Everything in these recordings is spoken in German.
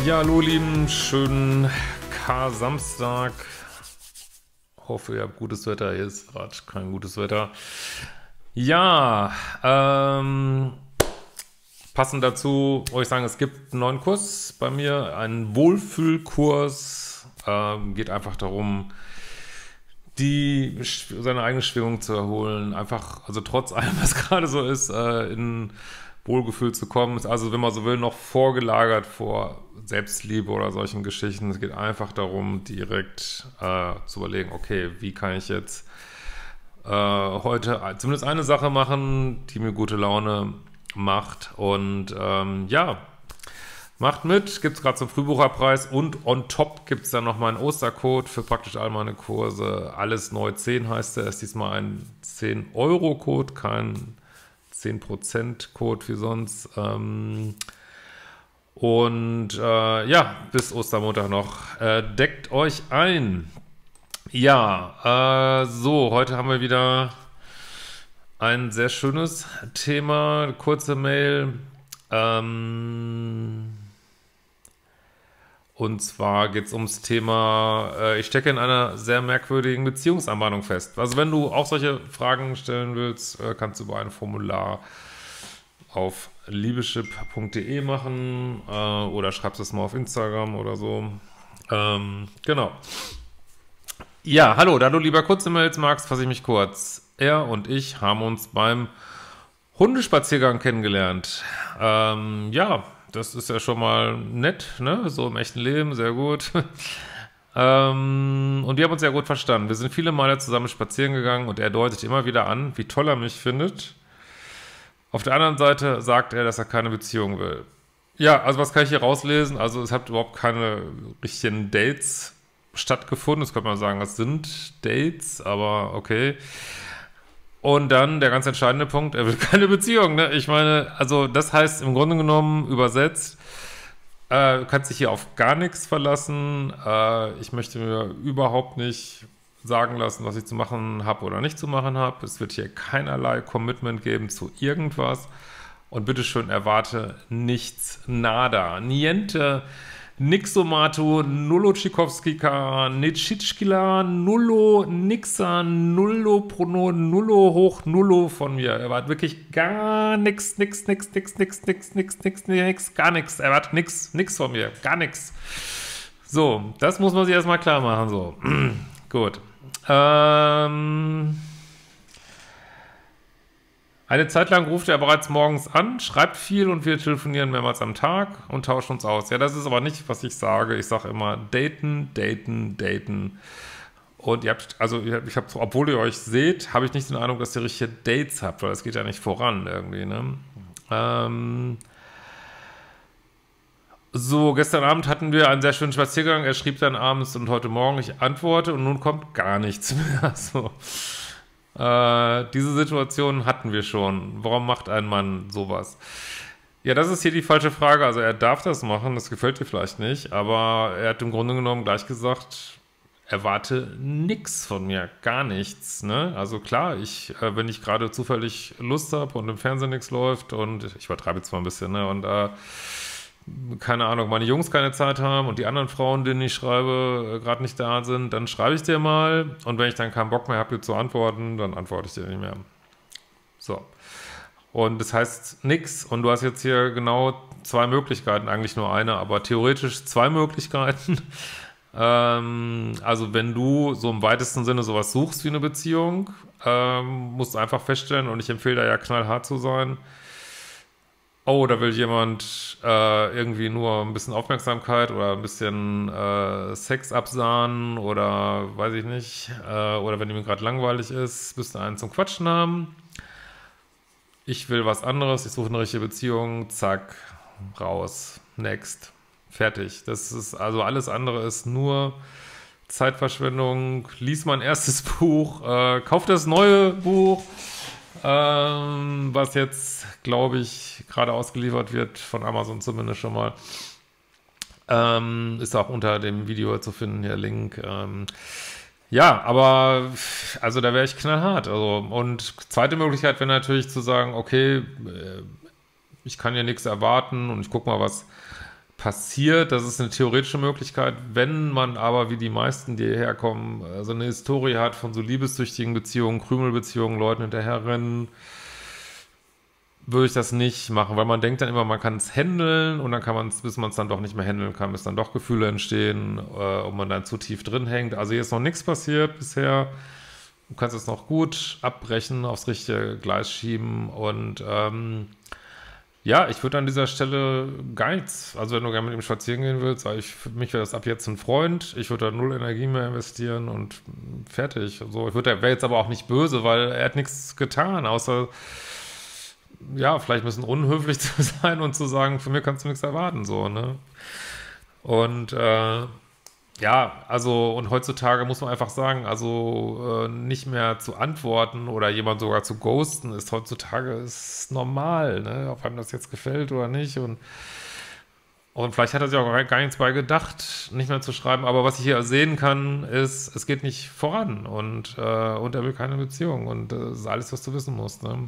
Ja, hallo Lieben, schönen Kar-Samstag. Hoffe, ihr habt gutes Wetter. Hier ist gerade kein gutes Wetter. Ja, passend dazu wollte ich sagen, es gibt einen neuen Kurs bei mir, einen Wohlfühlkurs. Geht einfach darum, seine eigene Schwingung zu erholen. Einfach, also trotz allem, was gerade so ist, in Wohlgefühl zu kommen. Ist also, wenn man so will, noch vorgelagert vor Selbstliebe oder solchen Geschichten. Es geht einfach darum, direkt zu überlegen, okay, wie kann ich jetzt heute zumindest eine Sache machen, die mir gute Laune macht. Und ja, macht mit, gibt es gerade zum Frühbucherpreis und on top gibt es dann nochmal einen Ostercode für praktisch all meine Kurse. Alles neu 10 heißt der, ist diesmal ein 10-Euro-Code, kein 10%-Code wie sonst. Ja, bis Ostermontag noch. Deckt euch ein. Ja, so, heute haben wir wieder ein sehr schönes Thema, eine kurze Mail. Und zwar geht es ums Thema, ich stecke in einer sehr merkwürdigen Beziehungsanbahnung fest. Also wenn du auch solche Fragen stellen willst, kannst du über ein Formular auf liebeschip.de machen oder schreibst es mal auf Instagram oder so. Genau. Ja, hallo, da du lieber kurze Mails magst, fasse ich mich kurz. Er und ich haben uns beim Hundespaziergang kennengelernt. Ja, das ist ja schon mal nett, ne? So im echten Leben, sehr gut. Und wir haben uns sehr gut verstanden. Wir sind viele Male zusammen spazieren gegangen und er deutet immer wieder an, wie toll er mich findet. Auf der anderen Seite sagt er, dass er keine Beziehung will. Ja, also was kann ich hier rauslesen? Also es hat überhaupt keine richtigen Dates stattgefunden. Das könnte man sagen, das sind Dates, aber okay. Und dann der ganz entscheidende Punkt, er will keine Beziehung, ne? Ich meine, also das heißt im Grunde genommen übersetzt, du kannst dich hier auf gar nichts verlassen. Ich möchte mir überhaupt nicht sagen lassen, was ich zu machen habe oder nicht zu machen habe. Es wird hier keinerlei Commitment geben zu irgendwas. Und bitteschön, erwarte nichts, nada, niente, nixomato, nullo Tschikowskika, nitschitschkila, nullo, nixa, nullo, prono, nullo, hoch, nullo von mir. Er war wirklich gar nix, nix, nix, nix, nix, nix, nix, nix, nix, gar nix. Er war nix von mir, gar nix. So, das muss man sich erstmal klar machen, so. Gut. Eine Zeit lang ruft er bereits morgens an, schreibt viel und wir telefonieren mehrmals am Tag und tauschen uns aus. Ja, das ist aber nicht, was ich sage. Ich sage immer daten, daten, daten. Und ihr habt, also ich habe, obwohl ihr euch seht, habe ich nicht den Eindruck, dass ihr richtige Dates habt, weil das geht ja nicht voran irgendwie, ne? So, gestern Abend hatten wir einen sehr schönen Spaziergang. Er schrieb dann abends und heute Morgen, ich antworte und nun kommt gar nichts mehr. So. Diese Situation hatten wir schon. Warum macht ein Mann sowas? Ja, das ist hier die falsche Frage. Also er darf das machen, das gefällt dir vielleicht nicht, aber er hat im Grunde genommen gleich gesagt, erwarte nix von mir, gar nichts. Ne? Also klar, wenn ich gerade zufällig Lust habe und im Fernsehen nichts läuft und ich übertreibe jetzt mal ein bisschen, ne? Und keine Ahnung, meine Jungs keine Zeit haben und die anderen Frauen, denen ich schreibe, gerade nicht da sind, dann schreibe ich dir mal und wenn ich dann keinen Bock mehr habe, dir zu antworten, dann antworte ich dir nicht mehr. So. Und das heißt nix und du hast jetzt hier genau zwei Möglichkeiten, eigentlich nur eine, aber theoretisch zwei Möglichkeiten. Also wenn du so im weitesten Sinne sowas suchst wie eine Beziehung, musst du einfach feststellen und ich empfehle da ja knallhart zu sein, oh, da will jemand irgendwie nur ein bisschen Aufmerksamkeit oder ein bisschen Sex absahnen oder weiß ich nicht. Oder wenn ihm gerade langweilig ist, müsste einen zum Quatschen haben. Ich will was anderes, ich suche eine richtige Beziehung, zack, raus, next, fertig. Das ist, also alles andere ist nur Zeitverschwendung. Lies mein erstes Buch, kauf das neue Buch. Was jetzt, glaube ich, gerade ausgeliefert wird, von Amazon zumindest schon mal. Ist auch unter dem Video zu finden, hier Link. Ja, aber also da wäre ich knallhart. Also, und zweite Möglichkeit wäre natürlich zu sagen, okay, ich kann ja nichts erwarten und ich gucke mal, was passiert. Das ist eine theoretische Möglichkeit. Wenn man aber, wie die meisten, die hierher kommen, so eine Historie hat von so liebessüchtigen Beziehungen, Krümelbeziehungen, Leuten hinterherrennen, würde ich das nicht machen, weil man denkt dann immer, man kann es handeln und dann kann man es, bis man es dann doch nicht mehr handeln kann, bis dann doch Gefühle entstehen und man dann zu tief drin hängt. Also hier ist noch nichts passiert bisher. Du kannst es noch gut abbrechen, aufs richtige Gleis schieben und ja, ich würde an dieser Stelle gar nichts, also wenn du gerne mit ihm spazieren gehen willst, für mich wäre das ab jetzt ein Freund, ich würde da null Energie mehr investieren und fertig. So, wäre jetzt aber auch nicht böse, weil er hat nichts getan, außer ja, vielleicht ein bisschen unhöflich zu sein und zu sagen, von mir kannst du nichts erwarten, so, ne? Und ja, also und heutzutage muss man einfach sagen, also nicht mehr zu antworten oder jemand sogar zu ghosten ist ist normal, ne? Ob einem das jetzt gefällt oder nicht und vielleicht hat er sich auch gar nichts bei gedacht, nicht mehr zu schreiben, aber was ich hier sehen kann, ist, es geht nicht voran und er will keine Beziehung und das ist alles, was du wissen musst, ne?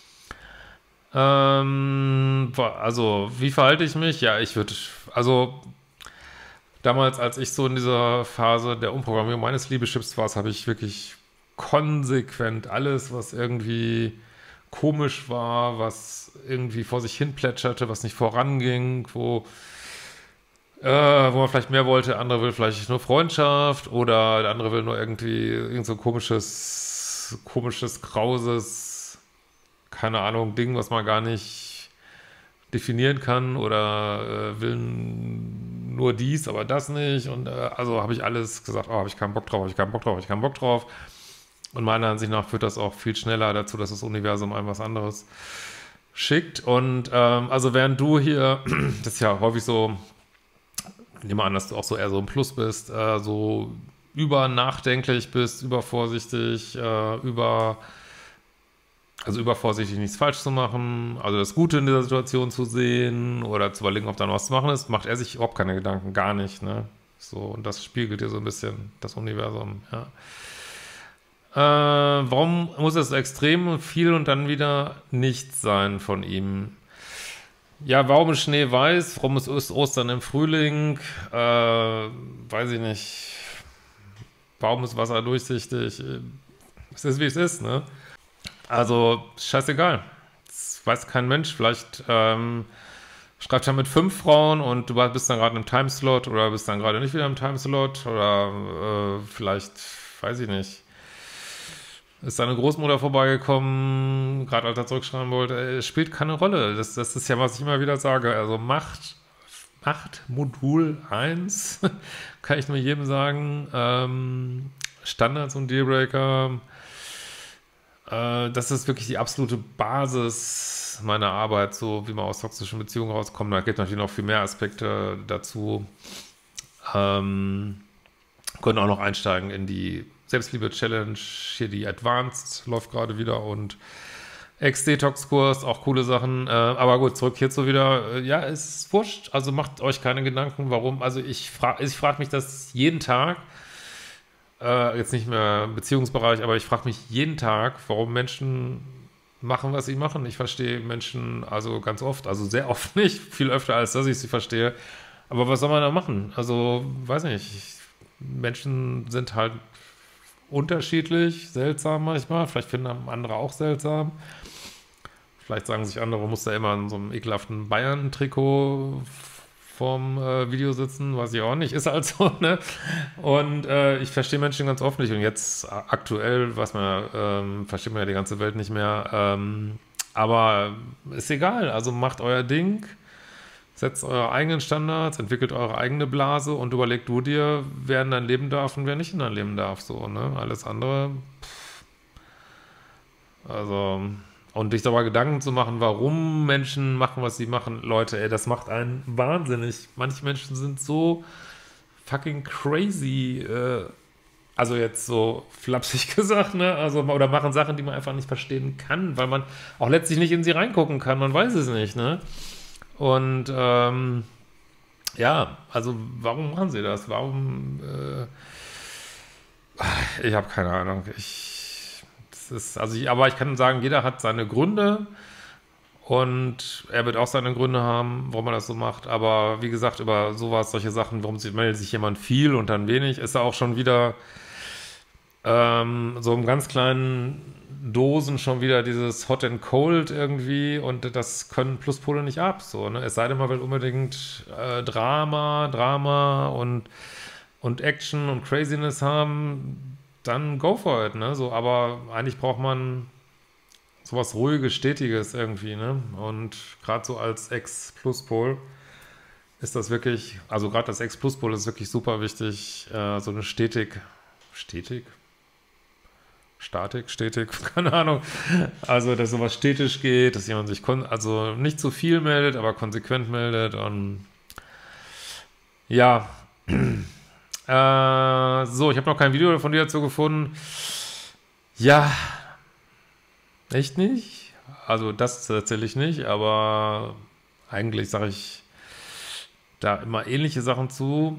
Also, wie verhalte ich mich? Ja, also damals, als ich so in dieser Phase der Umprogrammierung meines Liebeschiffs war, habe ich wirklich konsequent alles, was irgendwie komisch war, was irgendwie vor sich hin plätscherte, was nicht voranging, wo man vielleicht mehr wollte, der andere will vielleicht nur Freundschaft oder der andere will nur irgendwie irgend so komisches, krauses, keine Ahnung, Ding, was man gar nicht definieren kann oder will nur dies, aber das nicht und also habe ich alles gesagt, oh, habe ich keinen Bock drauf, habe ich keinen Bock drauf, habe ich keinen Bock drauf und meiner Ansicht nach führt das auch viel schneller dazu, dass das Universum einem was anderes schickt und also während du hier, das ist ja häufig so, ich nehme an, dass du auch so eher so ein Plus bist, so übernachdenklich bist, übervorsichtig, also übervorsichtig nichts falsch zu machen, also das Gute in dieser Situation zu sehen oder zu überlegen, ob da noch was zu machen ist, macht er sich überhaupt keine Gedanken, gar nicht, ne? So, und das spiegelt dir so ein bisschen das Universum, ja. Warum muss es extrem viel und dann wieder nichts sein von ihm? Ja, warum ist Schnee weiß? Warum ist Ostern im Frühling? Weiß ich nicht. Warum ist Wasser durchsichtig? Es ist, wie es ist, ne? Also, scheißegal. Das weiß kein Mensch. Vielleicht schreibt er mit 5 Frauen und du bist dann gerade im Timeslot oder bist dann gerade nicht wieder im Timeslot oder vielleicht, weiß ich nicht, ist seine Großmutter vorbeigekommen, gerade als er zurückschreiben wollte. Es spielt keine Rolle. Das ist ja, was ich immer wieder sage. Also Macht Modul 1, kann ich nur jedem sagen. Standards und Dealbreaker. Das ist wirklich die absolute Basis meiner Arbeit, so wie man aus toxischen Beziehungen rauskommt. Da gibt es natürlich noch viel mehr Aspekte dazu. Können auch noch einsteigen in die Selbstliebe-Challenge, hier die Advanced läuft gerade wieder und Ex-Detox-Kurs, auch coole Sachen. Aber gut, zurück hierzu wieder. Ja, ist wurscht. Also macht euch keine Gedanken, warum. Also ich frag mich das jeden Tag. Jetzt nicht mehr im Beziehungsbereich, aber ich frage mich jeden Tag, warum Menschen machen, was sie machen. Ich verstehe Menschen also ganz oft, also sehr oft nicht, viel öfter, als dass ich sie verstehe. Aber was soll man da machen? Also, weiß nicht. Menschen sind halt unterschiedlich, seltsam manchmal. Vielleicht finden andere auch seltsam. Vielleicht sagen sich andere, muss da immer in so einem ekelhaften Bayern-Trikot vorm Video sitzen, weiß ich auch nicht, ist halt so, ne? Und ich verstehe Menschen ganz oft nicht. Und jetzt aktuell, versteht man ja die ganze Welt nicht mehr. Aber ist egal. Also macht euer Ding, setzt eure eigenen Standards, entwickelt eure eigene Blase und überlegt du dir, wer in dein Leben darf und wer nicht in dein Leben darf. So, ne? Alles andere, also, und dich darüber Gedanken zu machen, warum Menschen machen, was sie machen, Leute, ey, das macht einen wahnsinnig. Manche Menschen sind so fucking crazy, also jetzt so flapsig gesagt, ne? Also, oder machen Sachen, die man einfach nicht verstehen kann, weil man auch letztlich nicht in sie reingucken kann, man weiß es nicht, ne? Und ja, also warum machen sie das? Warum? Ich habe keine Ahnung. Aber ich kann sagen, jeder hat seine Gründe Und er wird auch seine Gründe haben, warum er das so macht. Aber wie gesagt, über sowas, solche Sachen, meldet sich jemand viel und dann wenig, ist er auch schon wieder so im ganz kleinen Dosen schon wieder dieses Hot and Cold irgendwie und das können Pluspole nicht ab, so, ne? Es sei denn, man will unbedingt Drama und Action und Craziness haben, dann go for it, ne? So, aber eigentlich braucht man sowas Ruhiges, Stetiges irgendwie, ne? Und gerade so als Ex-Pluspol ist das wirklich, also gerade als Ex-Pluspol ist wirklich super wichtig, so eine Stetig? Stetig, keine Ahnung. Also, dass sowas stetisch geht, dass jemand sich also nicht zu viel meldet, aber konsequent meldet und ja. So, ich habe noch kein Video von dir dazu gefunden. Ja, echt nicht. Also das tatsächlich nicht, aber eigentlich sage ich da immer ähnliche Sachen zu.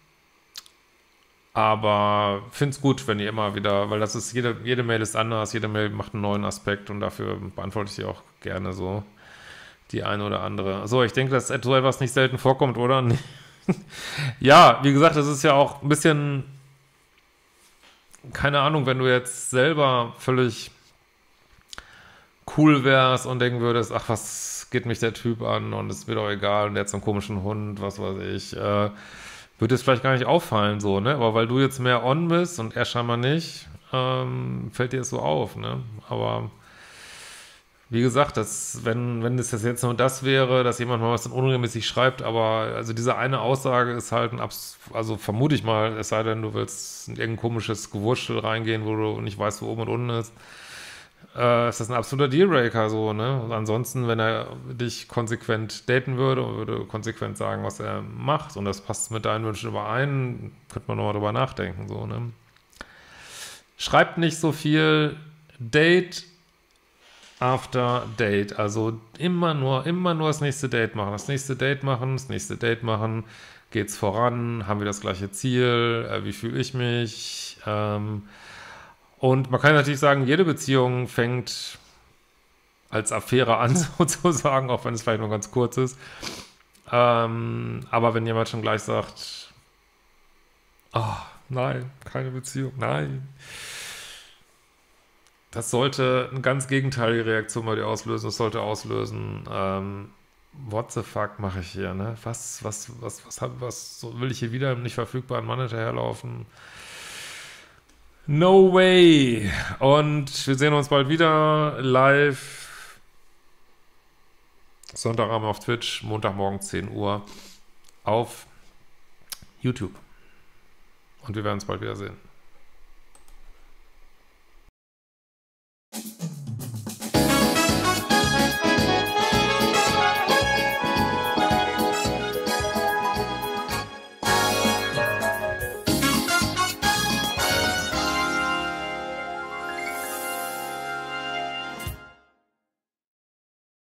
Aber finde es gut, wenn ihr immer wieder, weil das ist, jede Mail ist anders, jede Mail macht einen neuen Aspekt und dafür beantworte ich sie auch gerne so die eine oder andere. So, ich denke, dass so etwas nicht selten vorkommt, oder? Ja, wie gesagt, das ist ja auch ein bisschen, keine Ahnung, wenn du jetzt selber völlig cool wärst und denken würdest, ach, was geht mich der Typ an und es wird auch egal und der hat so einen komischen Hund, was weiß ich, würde es vielleicht gar nicht auffallen, so, ne? Aber weil du jetzt mehr on bist und er scheinbar nicht, fällt dir das so auf, ne? Aber wie gesagt, wenn es jetzt nur das wäre, dass jemand mal was unregelmäßig schreibt, aber also diese eine Aussage ist halt also vermute ich mal, es sei denn, du willst in irgendein komisches Gewurschtel reingehen, wo du nicht weißt, wo oben und unten ist ist das ein absoluter Dealbreaker, so, ne? Und ansonsten, wenn er dich konsequent daten würde und würde konsequent sagen, was er macht und das passt mit deinen Wünschen überein, könnte man nochmal drüber nachdenken, so, ne? Schreibt nicht so viel Date after Date, also immer nur das nächste Date machen, das nächste Date machen, das nächste Date machen, geht's voran, haben wir das gleiche Ziel, wie fühle ich mich, und man kann natürlich sagen, jede Beziehung fängt als Affäre an, sozusagen, auch wenn es vielleicht nur ganz kurz ist. Aber wenn jemand schon gleich sagt, oh, nein, keine Beziehung, nein. Das sollte eine ganz gegenteilige Reaktion bei dir auslösen. Das sollte auslösen, what the fuck mache ich hier, ne? Was will ich hier wieder im nicht verfügbaren Mann hinterherlaufen? No way. Und wir sehen uns bald wieder live. Sonntagabend auf Twitch, Montagmorgen 10 Uhr auf YouTube. Und wir werden uns bald wiedersehen.